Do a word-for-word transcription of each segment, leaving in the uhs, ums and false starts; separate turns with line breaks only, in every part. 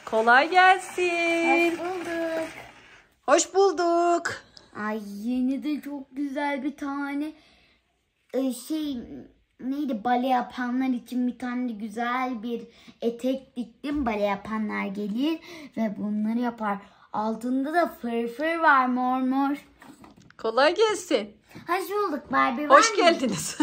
Kolay gelsin.
Hoş bulduk.
Hoş bulduk.
Ay yeni de çok güzel bir tane e, şey neydi bale yapanlar için bir tane de güzel bir etek diktim. Bale yapanlar gelir ve bunları yapar. Altında da fırfır var mor mor.
Kolay gelsin.
Hoş bulduk Barbie. Var
Hoş
mı?
geldiniz.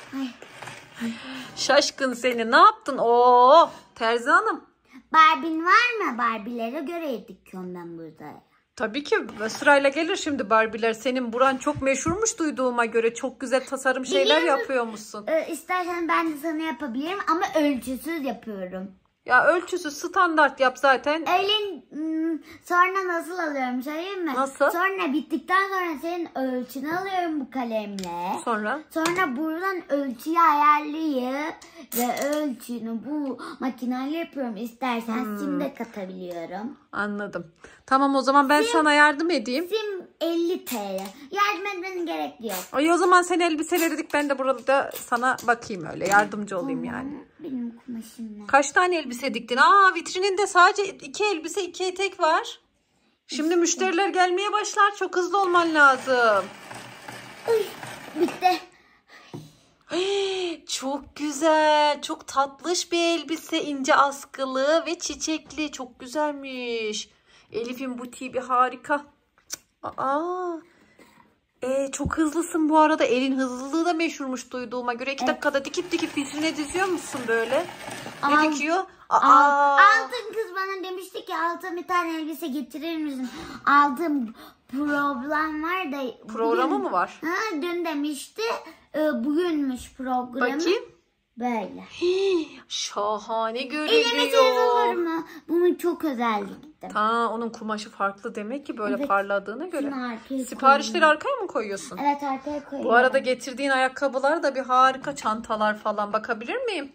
Şaşkın seni. Ne yaptın? Oo, Terzi Hanım.
Barbie'nin var mı? Barbie'lere göre dikiyorum ben burada.
Tabii ki sırayla gelir şimdi Barbie'ler. Senin buran çok meşhurmuş duyduğuma göre. Çok güzel tasarım şeyler
Biliyor musun?
yapıyormuşsun.
Ee, istersen ben de sana yapabilirim ama ölçüsüz yapıyorum.
Ya ölçüsü standart yap zaten.
Öyle hmm, sonra nasıl alıyorum söyleyeyim mi?
Nasıl?
Sonra bittikten sonra senin ölçünü alıyorum bu kalemle.
Sonra?
Sonra buradan ölçüyü ayarlayıp ve ölçünü bu makineyle yapıyorum. İstersen
Hmm.
sim de katabiliyorum.
Anladım. Tamam o zaman ben
Sim-
sana yardım edeyim.
Sim elli TL. Yardım etmenin gerek yok.
Ay o zaman sen elbiseleri dik, ben de burada sana bakayım, öyle yardımcı olayım yani.
Benim kumaşımla.
Kaç tane elbise diktin? Aa, vitrininde sadece iki elbise iki etek var. Şimdi müşteriler gelmeye başlar. Çok hızlı olman lazım.
Uy, bitti.
Çok güzel. Çok tatlış bir elbise. İnce askılı ve çiçekli. Çok güzelmiş. Elif'in butiği bir harika. Aa. Ee, çok hızlısın bu arada. Elin hızlılığı da meşhurmuş duyduğuma göre. iki
Evet.
dakikada dikip dikip vitrine diziyor musun böyle? Ne
Al-
dikiyor?
Al-
Aa.
Altın kız bana demişti ki altın bir tane elbise getirir misin? Altın problem var da.
Programı
bugün-
mı var?
Ha, dün demişti. E, bugünmüş programı.
Bakayım.
Böyle.
Hii, şahane
Elime tez olur
görünüyor.
mu? Bunu çok özel diktim.
Ta onun kumaşı farklı demek ki böyle
Evet.
parladığına göre.
Şunu arkaya
Siparişleri
koyayım.
arkaya mı koyuyorsun?
Evet arkaya koyuyorum.
Bu arada getirdiğin ayakkabılar da bir harika, çantalar falan, bakabilir miyim?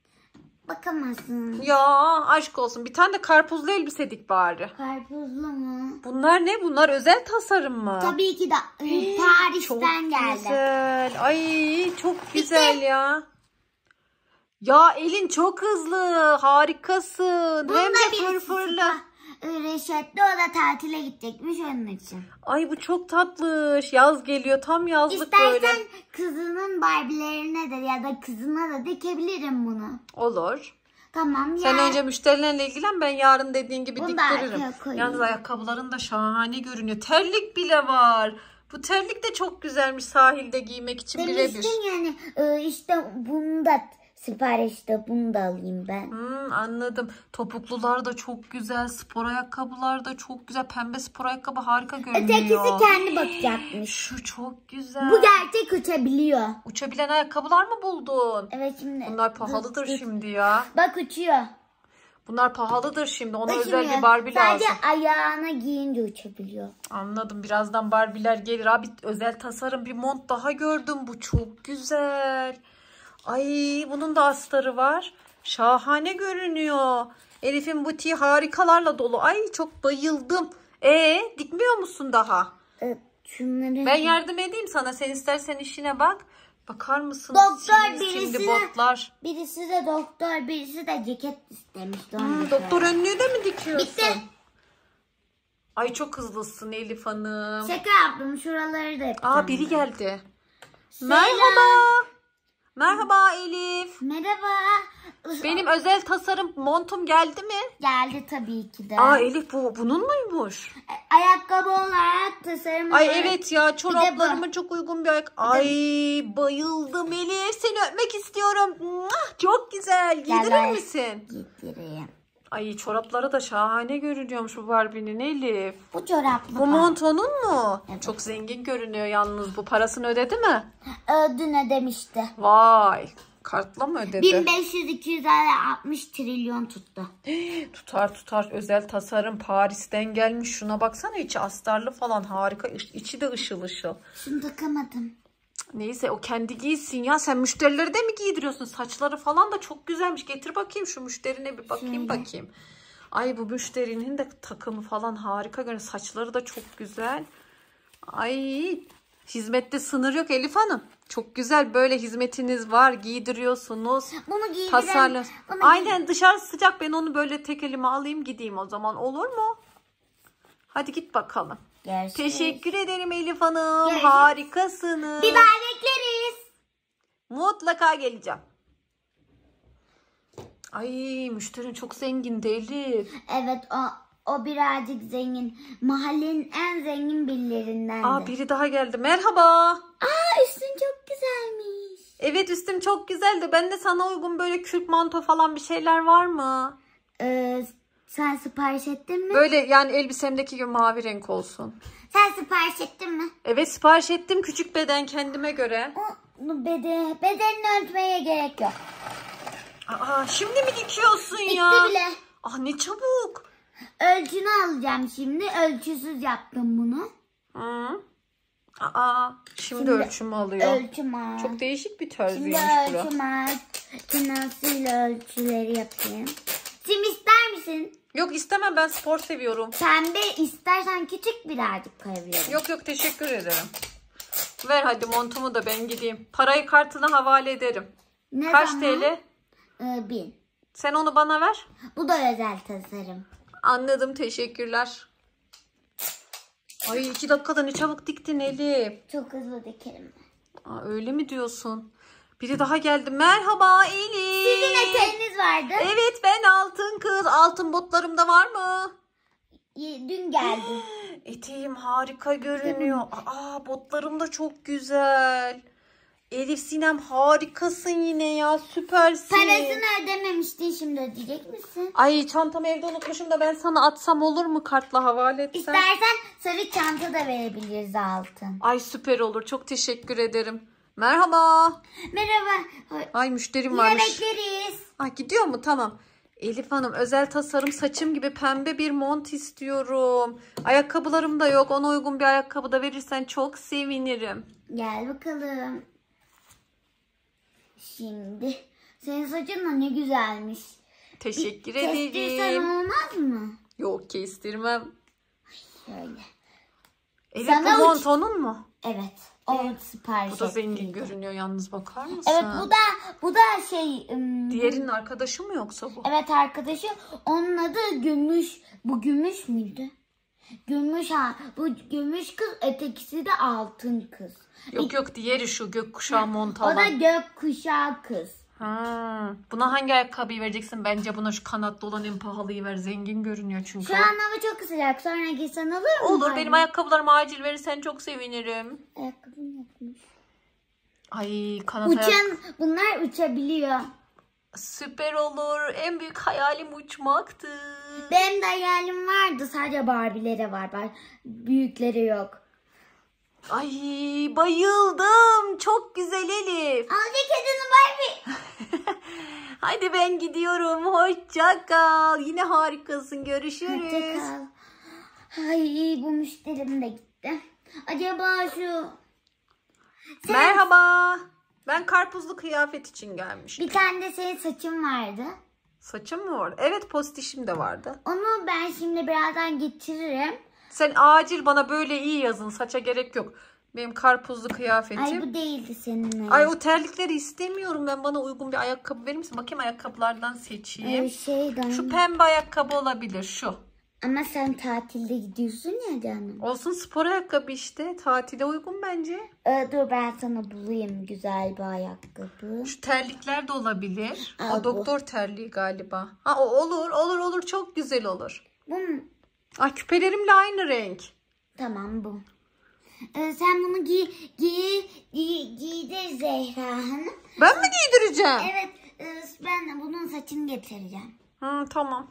Bakamazsın.
Ya aşk olsun, bir tane de karpuzlu elbise dik bari.
Karpuzlu mu?
Bunlar ne? Bunlar özel tasarım mı?
Tabii ki de e,
Çok
Paris'ten geldi.
güzel. Ay çok güzel ya. Ya elin çok hızlı. Harikasın. Hem de fırfırlı.
Reşetli o da tatile gidecekmiş onun için.
Ay bu çok tatlış. Yaz geliyor. Tam yazlık
İstersen
böyle.
kızının Barbie'lerine de ya da kızına da dikebilirim bunu.
Olur.
Tamam
Sen
ya.
önce müşterilerle ilgilen, ben yarın dediğin gibi
Bunu da
diktiririm.
arkaya koyayım.
Yalnız ayakkabıların da şahane görünüyor. Terlik bile var. Bu terlik de çok güzelmiş sahilde giymek için birebir.
Demiştim yani e, işte bunu da siparişte bunu da alayım ben.
Hmm, anladım. Topuklular da çok güzel. Spor ayakkabılar da çok güzel. Pembe spor ayakkabı harika görünüyor.
Ötekisi kendi bakacakmış.
Şu çok güzel.
Bu gerçek uçabiliyor.
Uçabilen ayakkabılar mı buldun?
Evet şimdi.
Bunlar pahalıdır
Dur, dur.
şimdi ya.
Bak uçuyor.
Bunlar pahalıdır şimdi. Ona
Uçmuyor.
özel bir Barbie
Sadece
lazım.
ayağına giyince uçabiliyor.
Anladım. Birazdan Barbie'ler gelir. Abi özel tasarım bir mont daha gördüm. Bu çok güzel. Ay bunun da astarı var. Şahane görünüyor. Elif'in butiği harikalarla dolu. Ay çok bayıldım. E dikmiyor musun daha?
Evet, şunları.
Ben yardım edeyim sana. Sen istersen işine bak. Bakar mısın?
Doktor
Şimdi,
birisi
şimdi
de-
botlar.
Birisi de doktor, birisi de ceket istemişti. onu
Hmm,
da
doktor önlüğü de mi dikiyorsun?
Bitti.
Ay çok hızlısın Elif Hanım.
Şaka yaptım. Şuraları da yapacağım.
Aa biri geldi.
Selam.
Merhaba. Merhaba Elif.
Merhaba.
Benim özel tasarım montum geldi mi?
Geldi tabii ki de.
Aa Elif bu bunun muymuş?
Ayakkabı olarak tasarım
Ay
olarak-
evet ya,
bu.
çoraplarıma çok uygun bir ayak. Ay bayıldım Elif. Seni öpmek istiyorum. Muah, çok güzel. Giydirir
Gel,
misin?
Getireyim.
Ay çorapları da şahane görünüyormuş bu Barbie'nin Elif.
Bu çoraplı.
Bu mont onun mu?
Evet.
Çok zengin görünüyor yalnız bu. Parasını ödedi mi?
Ödün ödemişti.
Vay. Kartla mı ödedi?
bin beş yüz iki yüz altmış trilyon tuttu.
Tutar tutar, özel tasarım Paris'ten gelmiş. Şuna baksana, içi astarlı falan, harika. İç- İçi de ışıl ışıl.
Şunu takamadım.
Neyse o kendi giysin ya. Sen müşterileri de mi giydiriyorsun? Saçları falan da çok güzelmiş. Getir bakayım şu müşterine bir bakayım
Şöyle.
bakayım. Ay bu müşterinin de takımı falan harika görünüyor. Saçları da çok güzel. Ay hizmette sınır yok Elif Hanım. Çok güzel, böyle hizmetiniz var. Giydiriyorsunuz.
Bunu giydirelim.
Tasarlı.
Bunu
Aynen, dışarı sıcak, ben onu böyle tek elime alayım gideyim o zaman, olur mu? Hadi git bakalım.
Görüşürüz.
Teşekkür ederim Elif Hanım.
Görüşürüz.
Harikasınız.
Bir daha bekleriz.
Mutlaka geleceğim. Ay, müşterin çok zengin Elif.
Evet, o o birazcık zengin. Mahallenin en zengin birilerinden de.
Aa, biri daha geldi. Merhaba.
Aa, üstün çok güzelmiş.
Evet, üstüm çok güzeldi. Ben de sana uygun böyle kürk manto falan bir şeyler var mı?
Ee, sen sipariş ettin mi?
Böyle yani elbisemdeki gibi mavi renk olsun.
Sen sipariş ettin mi?
Evet, sipariş ettim, küçük beden kendime göre.
O beden, bedenini ölçmeye gerek yok.
Aa, şimdi mi dikiyorsun
Bitti
ya?
bile.
Ah, ne çabuk.
Ölçünü alacağım şimdi. Ölçüsüz yaptım bunu.
Hı. Aa, şimdi,
Şimdi
ölçümü alıyor.
Ölçüm al.
Çok değişik bir
Şimdi
terziymiş bura.
ölçüm al. Tırnağıyla ölçüleri yapayım. Sim ister misin?
Yok, istemem, ben spor seviyorum.
Pembe istersen küçük birazcık koyabilirim.
Yok yok, teşekkür ederim. Ver hadi montumu da ben gideyim. Parayı kartına havale ederim.
Ne
Kaç
zaman?
T L?
Ee, bin.
Sen onu bana ver.
Bu da özel tasarım.
Anladım, teşekkürler. Ay, iki dakikada ne çabuk diktin Elif.
Çok hızlı dikerim.
Aa, öyle mi diyorsun? Biri daha geldi. Merhaba Elif.
Sizin eteğiniz vardı.
Evet, ben altın kız. Altın botlarım da var mı?
Y- Dün geldi.
Eteğim harika görünüyor. Aa, botlarım da çok güzel. Elif Sinem, harikasın yine ya. Süpersin.
Parasını ödememiştin, şimdi ödeyecek misin?
Ay, çantamı evde unutmuşum da ben sana atsam olur mu, kartla havale etsem?
İstersen sarı çanta da verebiliriz altın.
Ay, süper olur. Çok teşekkür ederim. Merhaba.
Merhaba.
Ay, müşterim
Yine
varmış.
bekleriz.
Ay, gidiyor mu? Tamam. Elif Hanım, özel tasarım saçım gibi pembe bir mont istiyorum. Ayakkabılarım da yok. Ona uygun bir ayakkabı da verirsen çok sevinirim.
Gel bakalım. Şimdi senin saçın da ne güzelmiş.
Teşekkür
Kestirsen
ederim.
olmaz mı?
Yok, kestirmem.
Şöyle.
Elif,
Sana
bu
uç-
mont onun mu?
Evet. O sipariş
Bu da
ettim.
zengin görünüyor yalnız, bakar mısın?
Evet, bu da bu da şey ım,
Diğerinin arkadaşı mı yoksa bu?
evet, arkadaşı, onun adı Gümüş. Bu Gümüş müydü? Gümüş, ha. Bu Gümüş kız, ötekisi de Altın kız.
Yok yok, diğeri şu gökkuşağı mont
O da
alan.
Gökkuşağı kız.
Ha, buna hangi ayakkabıyı vereceksin? Bence buna şu kanatlı olan en pahalıyı ver. Zengin görünüyor çünkü.
Şu an hava çok sıcak. Sonra giysen olur mu?
Olur, benim ayakkabılarımı acil verirsen çok sevinirim.
Ayakkabım yokmuş.
Ay, kanat ayak.
Uçan, bunlar uçabiliyor.
Süper olur. En büyük hayalim uçmaktı.
Benim de hayalim vardı. Sadece Barbie'lere var. Ben, büyükleri yok.
Ay, bayıldım. Çok güzel Elif.
Alacak kadını Barbie.
Hadi ben gidiyorum. Hoşça kal. Yine harikasın. Görüşürüz.
Hoşça kal. Ay, bu müşterim de gitti. Acaba şu... Sen-
Merhaba. Ben karpuzlu kıyafet için gelmiştim.
Bir tane de senin saçın vardı.
Saçım mı var? Evet, postişim de vardı.
Onu ben şimdi birazdan getiririm.
Sen acil bana böyle iyi yazın. Saça gerek yok. Benim karpuzlu kıyafetim.
Ay, bu değildi senin.
Ay, o terlikleri istemiyorum ben. Bana uygun bir ayakkabı verir misin? Bakayım, ayakkabılardan seçeyim.
Ay, şeyden.
Şu pembe ayakkabı olabilir, şu.
Ama sen tatilde gidiyorsun ya canım.
Olsun, spor ayakkabı işte. Tatile uygun bence.
Ee, dur, ben sana bulayım güzel bir ayakkabı.
Şu terlikler de olabilir.
Al
o
bu.
doktor terliği galiba. Ha, o olur olur olur, çok güzel olur.
Bu mu?
Ay, küpelerimle aynı renk.
Tamam, bu. Ee, sen bunu giy, giy, giy, giydir Zehra Hanım.
Ben mi giydireceğim?
Evet, e, ben bunun saçını getireceğim.
Hı, tamam.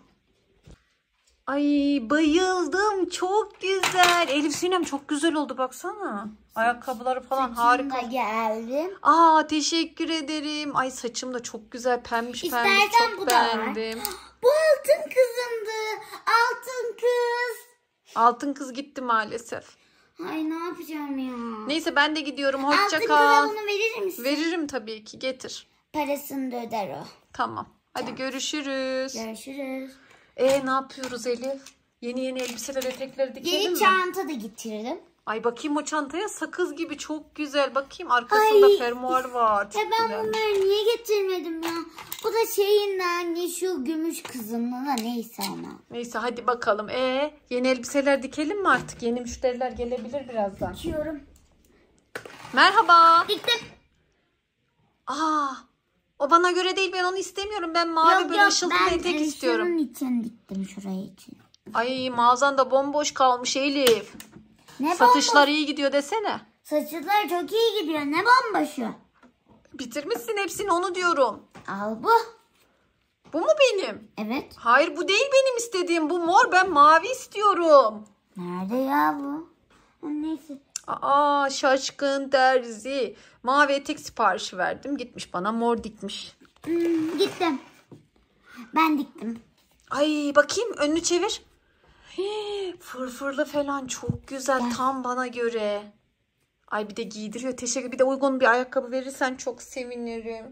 Ay, bayıldım. Çok güzel. Elif Sinem, çok güzel oldu, baksana. Ayakkabıları falan harika.
Saçım da geldi.
Aa, teşekkür ederim. Ay, saçım da çok güzel, pembiş pembiş,
İstersen
çok
bu da var.
beğendim.
Bu altın kızımdı. Altın kız.
Altın kız gitti maalesef.
Ay, ne yapacağım ya?
Neyse, ben de gidiyorum. Hoşça
Altın kıza
kal.
bunu verir misin?
Veririm tabii ki, getir.
Parasını da öder o.
Tamam. Hadi görüşürüz.
Görüşürüz.
Ee, ne yapıyoruz Elif? Yeni yeni elbiseler, etekleri dikelim
Yeni
mi?
çanta da getiririm.
Ay bakayım o çantaya, sakız gibi çok güzel. Bakayım arkasında
Ay.
fermuar var. Çok
Ya ben
güzel.
bunları niye getirmedim ya? Bu da şeyin anne, şu gümüş kızımla da neyse ama.
Neyse hadi bakalım. Ee, yeni elbiseler dikelim mi artık? Yeni müşteriler gelebilir birazdan.
Dikiyorum.
Merhaba.
Diktim.
Aa, o bana göre değil, ben onu istemiyorum. Ben mavi
Yok
böyle
yok,
ışıltılı
ben
etek
e,
istiyorum.
şunun için diktim, şuraya için.
Ay mağazan da bomboş kalmış Elif.
Ne
Satışlar
bomboş?
iyi gidiyor desene.
Saçlar çok iyi gidiyor. Ne bomboşu?
Bitirmişsin hepsini, onu diyorum.
Al bu.
Bu mu benim?
Evet.
Hayır bu değil benim istediğim. Bu mor, ben mavi istiyorum.
Nerede ya bu? Ha, neyse.
Aa şaşkın terzi. Mavi etek siparişi verdim. Gitmiş bana mor dikmiş.
Hmm, gittim. Ben diktim.
Ay bakayım, önünü çevir. Hii, fırfırlı falan çok güzel.
Ben...
Tam bana göre. Ay bir de giydiriyor. Teşekkür. Bir de uygun bir ayakkabı verirsen çok sevinirim.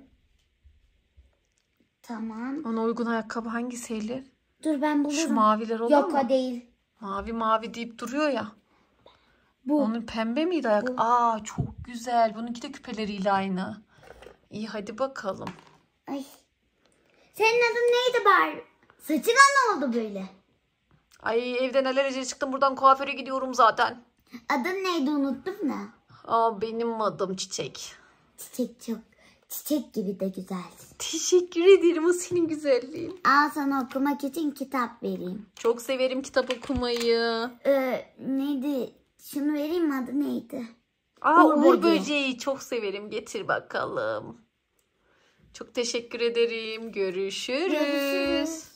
Tamam.
Ona uygun ayakkabı hangisi Elif?
Dur ben bulurum.
Şu maviler olur
Yok
mu?
o değil.
Mavi mavi deyip duruyor ya.
Bu.
Onun pembe miydi ayak?
Bu.
Aa çok güzel. Bununki de küpeleriyle aynı. İyi hadi bakalım.
Ay. Senin adın neydi bari? Saçına ne oldu böyle?
Ay evden alelacele çıktım. Buradan kuaföre gidiyorum zaten.
Adın neydi, unuttum da.
Aa benim adım Çiçek.
Çiçek çok. Çiçek gibi de güzelsin.
Teşekkür ederim. O senin güzelliğin.
Al sana okumak için kitap vereyim.
Çok severim kitap okumayı.
Ee, neydi? Şunu vereyim mi, adı neydi?
Aa
Uğur
Uğur
böceği.
böceği çok severim. Getir bakalım. Çok teşekkür ederim. Görüşürüz.
Görüşürüz.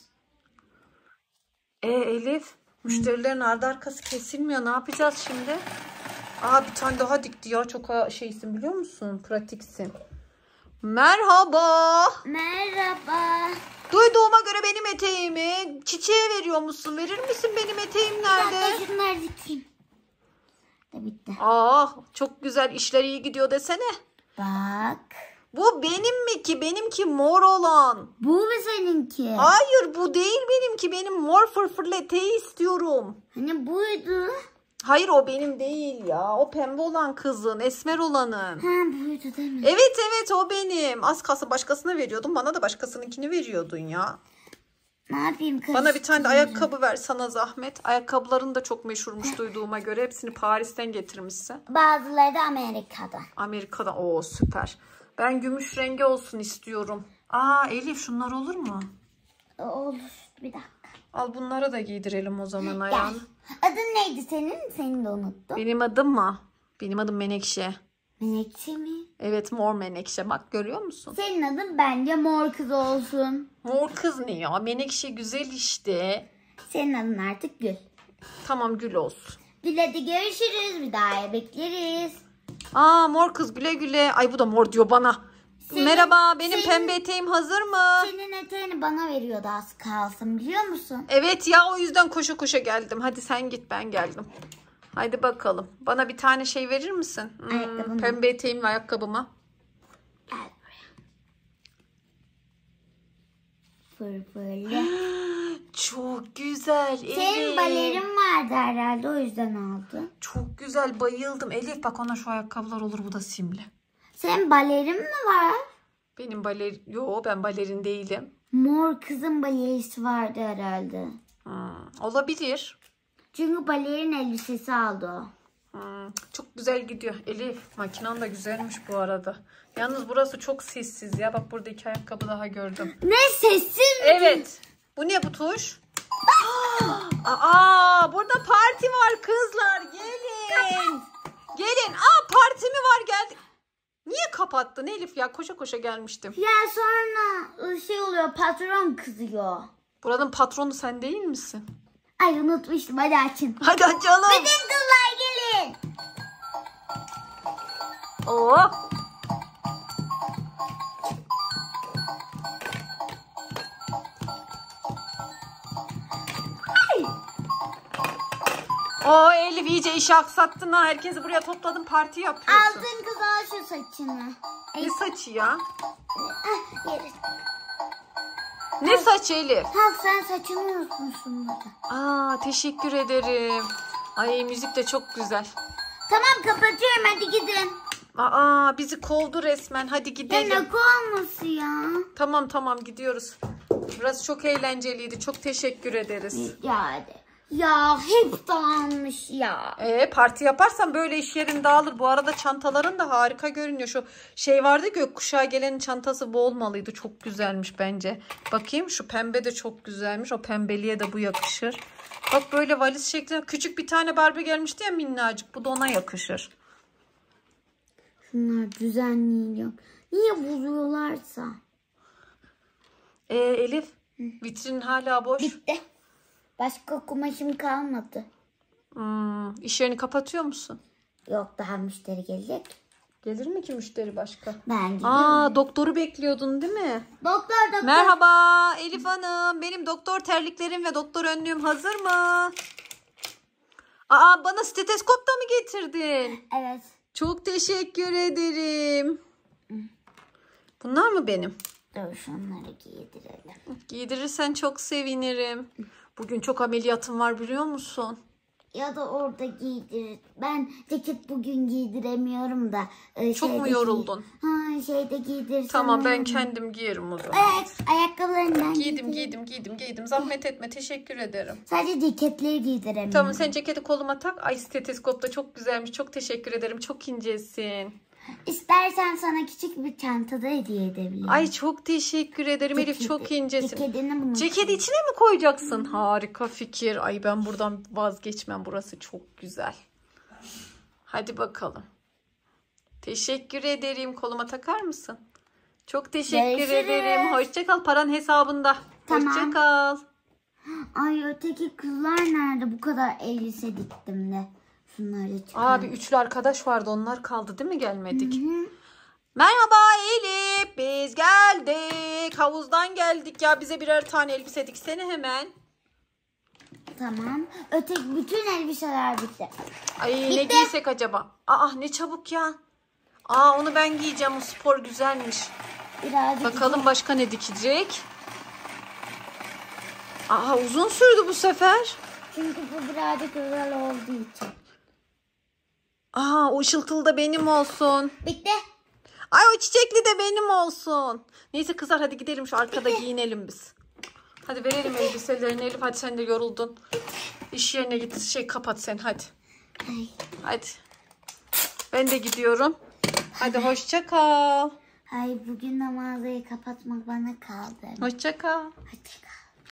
E Elif, müşterilerin ardı arkası kesilmiyor. Ne yapacağız şimdi? Aa bir tane daha dikti ya. Çok şeysin biliyor musun? Pratiksin. Merhaba.
Merhaba.
Duyduğuma göre benim eteğimi çiçeğe veriyor musun? Verir misin, benim eteğim nerede?
Ben şunları dikeyim. Da bitti.
Aa çok güzel, işler iyi gidiyor desene.
Bak.
Bu benim mi ki? Benimki mor olan.
Bu mu seninki?
Hayır bu değil benimki. Benim mor fırfırlı eteği istiyorum.
Hani buydu.
Hayır o benim değil ya. O pembe olan kızın, esmer olanın.
Ha buydu değil mi?
Evet evet o benim. Az kalsın başkasına veriyordum. Bana da başkasınınkini veriyordun ya.
Ne yapayım kız?
Bana bir tane de ayakkabı ver sana zahmet. Ayakkabıların da çok meşhurmuş duyduğuma göre. Hepsini Paris'ten getirmişsin.
Bazıları da Amerika'da.
Amerika'da. Oo süper. Ben gümüş rengi olsun istiyorum. Aa Elif şunlar olur mu?
Olur. Bir dakika.
Al bunlara da giydirelim o zaman
Gel.
ayağını.
Adın neydi senin? Seni de unuttum.
Benim adım mı? Benim adım Menekşe.
Menekşe mi?
Evet mor Menekşe. Bak görüyor musun?
Senin adın bence mor kız olsun.
Mor kız ne ya? Menekşe güzel işte.
Senin adın artık Gül.
Tamam gül olsun.
Gül hadi görüşürüz. Bir daha bekleriz.
Aa mor kız güle güle. Ay bu da mor diyor bana.
Senin-
Merhaba benim
senin-
pembe eteğim hazır mı?
Senin eteğini bana veriyordu az kalsın, biliyor musun?
Evet ya o yüzden koşa koşa geldim. Hadi sen git ben geldim. Haydi bakalım. Bana bir tane şey verir misin? Hmm,
Ayakkabımı.
pembe eteğim ve ayakkabımı.
Gel buraya. Fırfırlı.
Çok güzel.
Senin
Elif.
balerin vardı herhalde, o yüzden aldın.
Çok güzel bayıldım. Elif bak ona şu ayakkabılar olur, bu da simli.
Senin balerin mi var?
Benim baler... Yo ben balerin değilim.
Mor kızın balerisi vardı herhalde.
Hmm, olabilir.
Çünkü balerin elbisesi aldı o.
Hmm, çok güzel gidiyor. Elif makinan da güzelmiş bu arada. Yalnız burası çok sessiz ya. Bak burada iki ayakkabı daha gördüm.
Ne sessiz mi?
Evet. Bu ne bu tuş? Aa, burada parti var kızlar. Gelin. Gelin. Aa parti mi var, geldik. Niye kapattın Elif ya? Koşa koşa gelmiştim.
Ya sonra şey oluyor, patron kızıyor.
Buranın patronu sen değil misin?
Ay unutmuştum, hadi açın.
Hadi açalım.
Bütün kızlar gelin.
Oo. Oo Elif iyice işi aksattın ha. Herkesi buraya topladın, parti yapıyorsun.
Altın kız, al şu saçını. Ay,
Ne saçı ya?
ah, yeriz.
Ne saçı Elif?
Al sen saçını unutmuşsun burada.
Aa teşekkür ederim. Ay müzik de çok güzel.
Tamam kapatıyorum hadi gidin.
Aa bizi kovdu resmen. Hadi
Ya
gidelim.
ne kovması ya?
Tamam tamam gidiyoruz. Burası çok eğlenceliydi. Çok teşekkür ederiz.
Ya hadi. Ya hep dağılmış ya.
Ee, parti yaparsan böyle iş yerin dağılır. Bu arada çantaların da harika görünüyor. Şu şey vardı, gökkuşağı gelenin çantası bu olmalıydı. Çok güzelmiş bence. Bakayım, şu pembe de çok güzelmiş. O pembeliğe de bu yakışır. Bak böyle valiz şeklinde küçük bir tane Barbie gelmişti ya, minnacık. Bu da ona yakışır.
Şunlar düzenleyeceğim. Niye bozuyorlarsa?
Ee, Elif, vitrin hala boş.
Bitti. Başka kumaşım kalmadı.
Hmm, iş yerini kapatıyor musun?
Yok daha müşteri gelecek.
Gelir mi ki müşteri başka?
Ben gidiyorum.
Aa, doktoru bekliyordun değil mi?
Doktor doktor.
Merhaba Elif Hanım. Benim doktor terliklerim ve doktor önlüğüm hazır mı? Aa, bana steteskop da mı getirdin?
Evet.
Çok teşekkür ederim. Bunlar mı benim?
Dur şunları giydirelim.
Giydirirsen çok sevinirim. Bugün çok ameliyatım var biliyor musun?
Ya da orada giydir. Ben ceket bugün giydiremiyorum da. E,
Çok mu
şeyde
yoruldun?
Giy- ha şeyde giydirsem.
Tamam, ben
olur mu?
kendim giyerim o zaman.
Evet ayakkabılarını ben
Giydim
giydireyim.
giydim giydim giydim. Zahmet etme, teşekkür ederim.
Sadece ceketleri giydiremiyorum.
Tamam, sen ceketi koluma tak. Ay, steteskop da çok güzelmiş. Çok teşekkür ederim. Çok incesin.
İstersen sana küçük bir çanta da hediye edebilirim.
Ay çok teşekkür ederim Elif, çok
Ceketi-
incesin.
Ceketini bunu.
Ceketi içine mi koyacaksın? Harika fikir. Ay ben buradan vazgeçmem. Burası çok güzel. Hadi bakalım. Teşekkür ederim. Koluma takar mısın? Çok teşekkür
Görüşürüz.
ederim. Hoşça kal. Paran hesabında.
Tamam.
Hoşça kal.
Ay öteki kızlar nerede? Bu kadar elbise diktim de. Şunları çıkar.
Abi üçlü arkadaş vardı. Onlar kaldı değil mi? Gelmedik.
Hı.
Merhaba Elif. Biz geldik. Havuzdan geldik ya. Bize birer tane elbise diksene hemen.
Tamam. Öteki bütün elbiseler bitti.
Ay ne
Bitti.
giysek acaba? Aa ne çabuk ya. Aa onu ben giyeceğim. O spor güzelmiş.
Birazcık
Bakalım başka ne dikecek? Aa uzun sürdü bu sefer.
çünkü bu birazcık özel olduğu için.
Aa o ışıltılı da benim olsun.
Bitti.
Ay o çiçekli de benim olsun. Neyse kızlar hadi gidelim, şu arkada giyinelim biz. Hadi verelim elbiselerini Elif, hadi sen de yoruldun. İş yerine git, şey kapat sen hadi.
Ay.
Hadi. Ben de gidiyorum. Hadi hoşça kal.
Ay bugün de mağazayı kapatmak bana kaldı.
Hoşça kal.
Hadi kal.